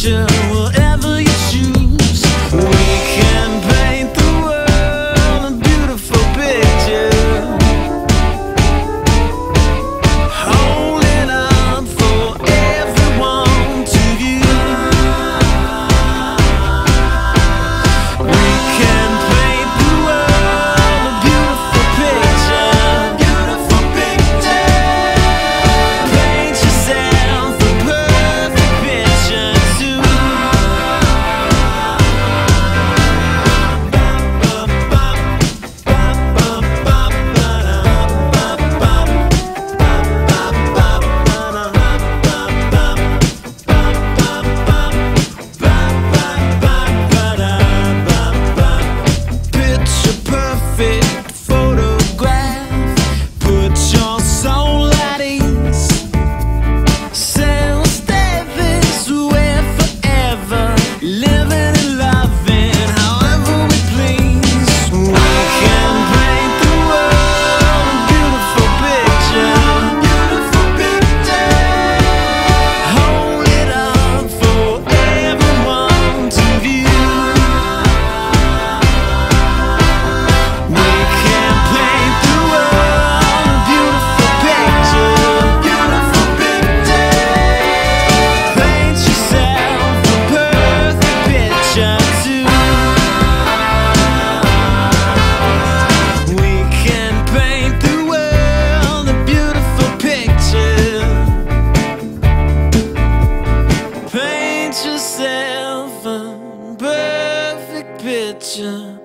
picture, whatever you choose. We can paint the world a beautiful picture. Hold it up for everyone to view. We can paint the world a beautiful picture. Beautiful picture. Paint yourself a perfect picture too. Picture perfect photograph. Put your soul at ease. Sales Davis, we're forever living and loving however we please. We can paint the world a beautiful picture. Beautiful picture. Hold it up for everyone to view. We can paint the world a beautiful picture. Beautiful picture. Paint yourself a perfect picture too. We can paint the world a beautiful picture. Paint yourself a perfect picture.